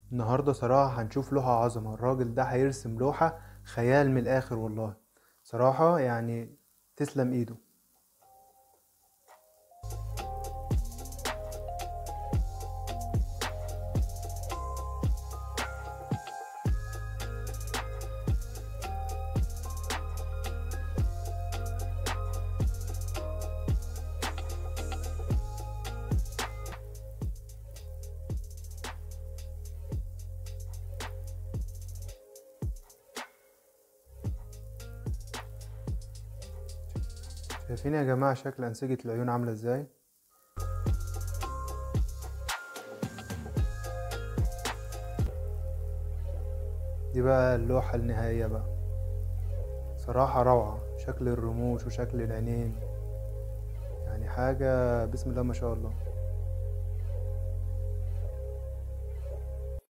النهاردة صراحة هنشوف لوحة عظمة. الراجل ده هيرسم لوحة خيال من الآخر والله. صراحة يعني تسلم ايده. شايفين يا جماعة شكل أنسجة العيون عاملة ازاي؟ دي بقى اللوحة النهائية بقى. صراحة روعة، شكل الرموش وشكل العينين، يعني حاجة بسم الله ما شاء الله.